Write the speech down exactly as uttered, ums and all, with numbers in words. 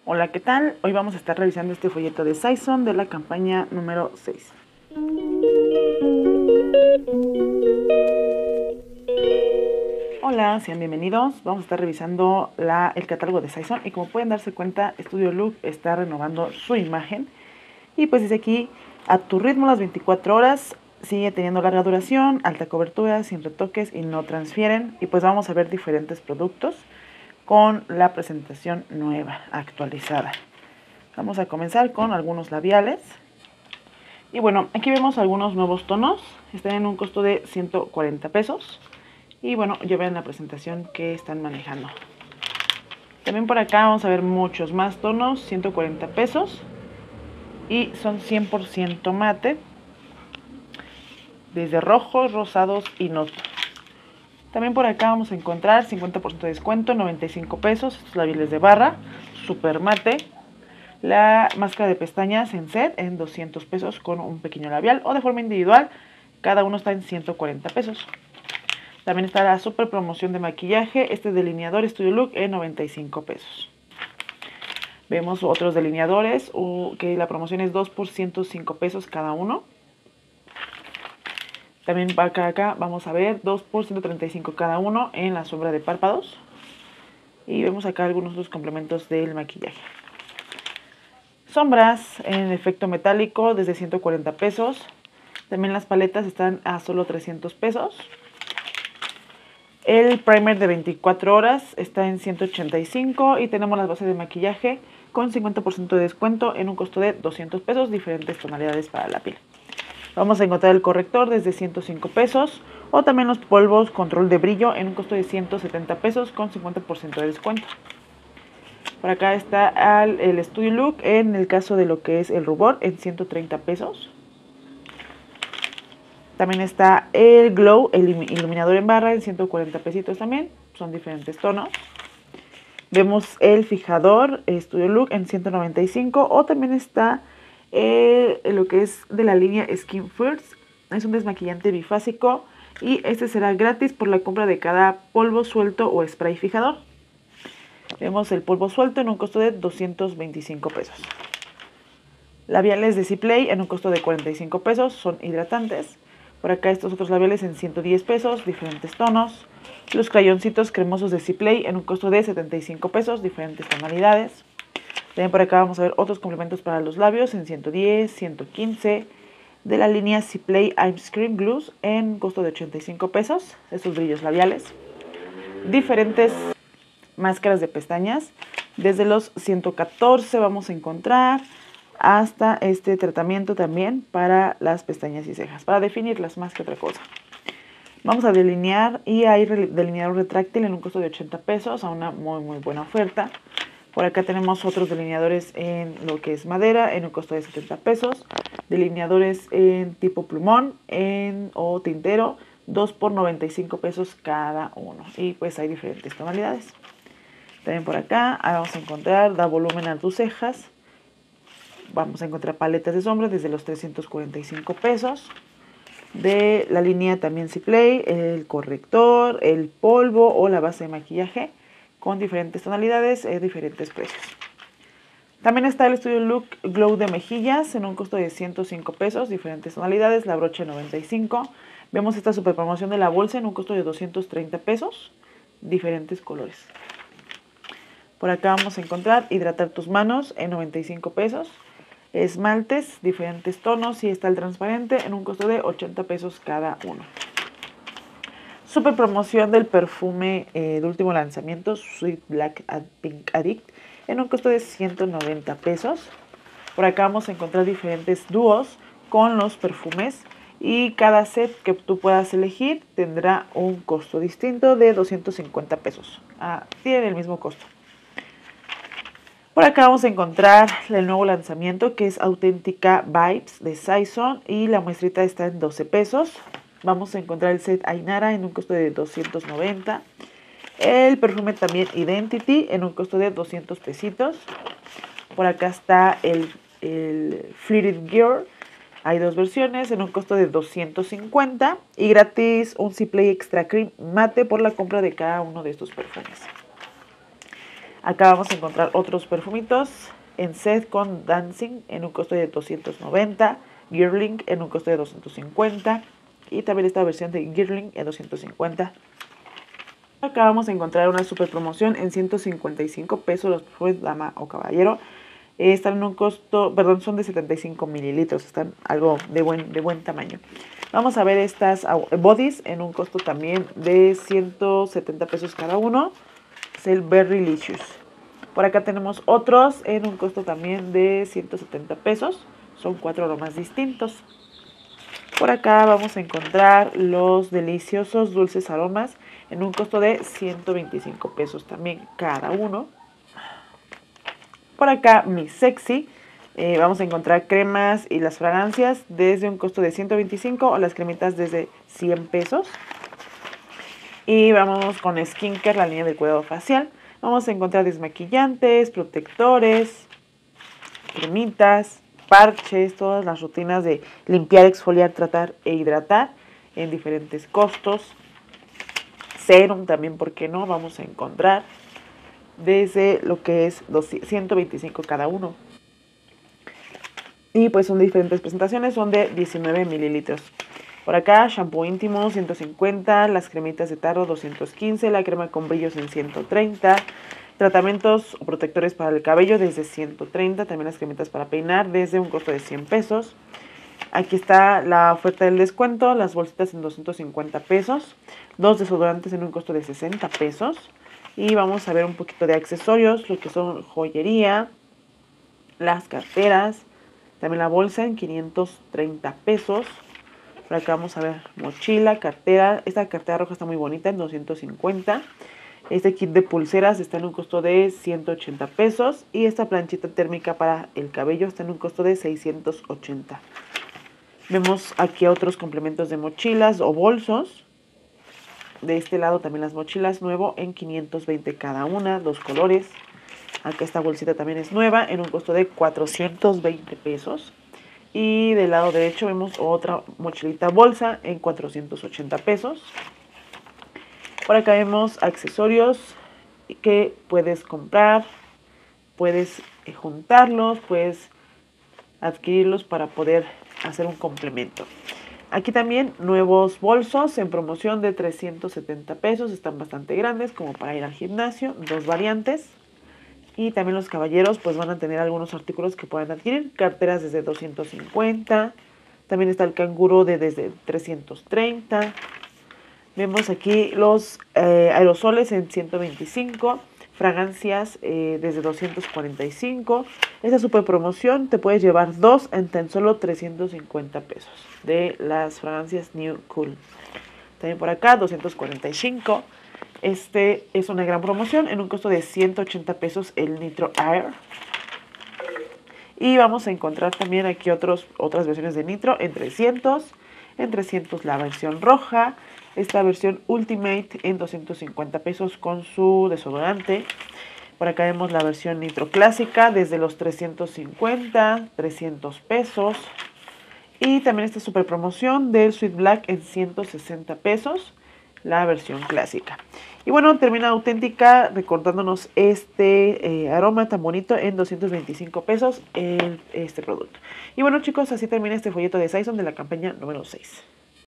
Hola, ¿qué tal? Hoy vamos a estar revisando este folleto de Saison de la campaña número seis. Hola, sean bienvenidos. Vamos a estar revisando la, el catálogo de Saison y como pueden darse cuenta, Studio Look está renovando su imagen. Y pues dice aquí, a tu ritmo las veinticuatro horas, sigue teniendo larga duración, alta cobertura, sin retoques y no transfieren. Y pues vamos a ver diferentes productos con la presentación nueva, actualizada. Vamos a comenzar con algunos labiales. Y bueno, aquí vemos algunos nuevos tonos. Están en un costo de ciento cuarenta pesos. Y bueno, ya ven la presentación que están manejando. También por acá vamos a ver muchos más tonos, ciento cuarenta pesos. Y son cien por ciento mate. Desde rojos, rosados y nude. También por acá vamos a encontrar cincuenta por ciento de descuento, noventa y cinco pesos. Estos labiales de barra, super mate. La máscara de pestañas en set en doscientos pesos con un pequeño labial o de forma individual. Cada uno está en ciento cuarenta pesos. También está la super promoción de maquillaje. Este delineador Studio Look en noventa y cinco pesos. Vemos otros delineadores que la promoción es dos por ciento cinco pesos cada uno. También acá, acá vamos a ver dos por ciento treinta y cinco cada uno en la sombra de párpados. Y vemos acá algunos de los complementos del maquillaje. Sombras en efecto metálico desde ciento cuarenta pesos. También las paletas están a solo trescientos pesos. El primer de veinticuatro horas está en ciento ochenta y cinco. Y tenemos las bases de maquillaje con cincuenta por ciento de descuento en un costo de doscientos pesos. Diferentes tonalidades para la piel. Vamos a encontrar el corrector desde ciento cinco pesos. O también los polvos control de brillo en un costo de ciento setenta pesos con cincuenta por ciento de descuento. Por acá está el Studio Look en el caso de lo que es el rubor en ciento treinta pesos. También está el Glow, el iluminador en barra en ciento cuarenta pesitos también. Son diferentes tonos. Vemos el fijador Studio Look en ciento noventa y cinco. O también está eh, lo que es de la línea Skin First. Es un desmaquillante bifásico. Y este será gratis por la compra de cada polvo suelto o spray fijador. Vemos el polvo suelto en un costo de doscientos veinticinco pesos. Labiales de Ciplay en un costo de cuarenta y cinco pesos, son hidratantes. Por acá estos otros labiales en ciento diez pesos, diferentes tonos. Los crayoncitos cremosos de Ciplay en un costo de setenta y cinco pesos, diferentes tonalidades. También por acá vamos a ver otros complementos para los labios en ciento diez, ciento quince. De la línea Ciplay Ice Cream Glues en un costo de ochenta y cinco pesos, estos brillos labiales. Diferentes máscaras de pestañas, desde los ciento catorce vamos a encontrar hasta este tratamiento también para las pestañas y cejas, para definirlas más que otra cosa. Vamos a delinear y hay delineador retráctil en un costo de ochenta pesos a una muy muy buena oferta. Por acá tenemos otros delineadores en lo que es madera en un costo de setenta pesos, delineadores en tipo plumón en, o tintero, dos por noventa y cinco pesos cada uno. Y pues hay diferentes tonalidades. También por acá vamos a encontrar, da volumen a tus cejas. Vamos a encontrar paletas de sombras desde los trescientos cuarenta y cinco pesos. De la línea también Ciplay, el corrector, el polvo o la base de maquillaje con diferentes tonalidades, eh, diferentes precios. También está el Studio Look Glow de mejillas en un costo de ciento cinco pesos, diferentes tonalidades, la brocha noventa y cinco. Vemos esta super promoción de la bolsa en un costo de doscientos treinta pesos, diferentes colores. Por acá vamos a encontrar hidratar tus manos en noventa y cinco pesos. Esmaltes, diferentes tonos y está el transparente en un costo de ochenta pesos cada uno. Super promoción del perfume eh, de último lanzamiento, Sweet Black Pink Addict, en un costo de ciento noventa pesos. Por acá vamos a encontrar diferentes dúos con los perfumes. Y cada set que tú puedas elegir tendrá un costo distinto de doscientos cincuenta pesos. Ah, tienen el mismo costo. Por acá vamos a encontrar el nuevo lanzamiento que es Auténtica Vibes de Saison y la muestrita está en doce pesos. Vamos a encontrar el set Ainara en un costo de doscientos noventa. El perfume también Identity en un costo de doscientos pesitos. Por acá está el, el Flirted Girl. Hay dos versiones en un costo de doscientos cincuenta y gratis un Ciplay Extra Cream Mate por la compra de cada uno de estos perfumes. Acá vamos a encontrar otros perfumitos en set con Dancing en un costo de doscientos noventa, Girling en un costo de doscientos cincuenta y también esta versión de Girling en doscientos cincuenta. Acá vamos a encontrar una super promoción en ciento cincuenta y cinco pesos los perfumes dama o caballero. Eh, están en un costo, perdón, son de setenta y cinco mililitros, están algo de buen, de buen tamaño. Vamos a ver estas bodies en un costo también de ciento setenta pesos cada uno. Es el Berry Licious. Por acá tenemos otros en un costo también de ciento setenta pesos. Son cuatro aromas distintos. Por acá vamos a encontrar los deliciosos dulces aromas en un costo de ciento veinticinco pesos también cada uno. Por acá Mi Sexy, eh, vamos a encontrar cremas y las fragancias desde un costo de ciento veinticinco o las cremitas desde cien pesos. Y vamos con Skincare, la línea del cuidado facial. Vamos a encontrar desmaquillantes, protectores, cremitas, parches, todas las rutinas de limpiar, exfoliar, tratar e hidratar en diferentes costos. Serum también, ¿por qué no? Vamos a encontrar desde lo que es ciento veinticinco cada uno. Y pues son diferentes presentaciones, son de diecinueve mililitros. Por acá, shampoo íntimo ciento cincuenta, las cremitas de tarro doscientos quince, la crema con brillos en ciento treinta, tratamientos o protectores para el cabello desde ciento treinta, también las cremitas para peinar desde un costo de cien pesos. Aquí está la oferta del descuento, las bolsitas en doscientos cincuenta pesos, dos desodorantes en un costo de sesenta pesos. Y vamos a ver un poquito de accesorios, lo que son joyería, las carteras, también la bolsa en quinientos treinta pesos. Por acá vamos a ver mochila, cartera. Esta cartera roja está muy bonita en doscientos cincuenta. Este kit de pulseras está en un costo de ciento ochenta pesos. Y esta planchita térmica para el cabello está en un costo de seiscientos ochenta. Vemos aquí otros complementos de mochilas o bolsos. De este lado también las mochilas nuevo en quinientos veinte cada una, dos colores. Acá esta bolsita también es nueva en un costo de cuatrocientos veinte pesos. Y del lado derecho vemos otra mochilita bolsa en cuatrocientos ochenta pesos. Por acá vemos accesorios que puedes comprar, puedes juntarlos, puedes adquirirlos para poder hacer un complemento. Aquí también nuevos bolsos en promoción de trescientos setenta pesos, están bastante grandes como para ir al gimnasio, dos variantes. Y también los caballeros pues van a tener algunos artículos que puedan adquirir, carteras desde doscientos cincuenta, también está el canguro de desde trescientos treinta. Vemos aquí los eh, aerosoles en ciento veinticinco, fragancias eh, desde doscientos cuarenta y cinco. Esta super promoción te puedes llevar dos en tan solo trescientos cincuenta pesos de las fragancias New Cool. También por acá doscientos cuarenta y cinco. Este es una gran promoción en un costo de ciento ochenta pesos el Nitro Air. Y vamos a encontrar también aquí otros, otras versiones de Nitro en trescientos. En trescientos la versión roja. Esta versión Ultimate en doscientos cincuenta pesos con su desodorante. Por acá vemos la versión Nitro clásica desde los trescientos cincuenta, trescientos pesos. Y también esta super promoción del Sweet Black en ciento sesenta pesos. La versión clásica. Y bueno, termina Auténtica recordándonos este eh, aroma tan bonito en doscientos veinticinco pesos el, este producto. Y bueno chicos, así termina este folleto de Saison de la campaña número seis.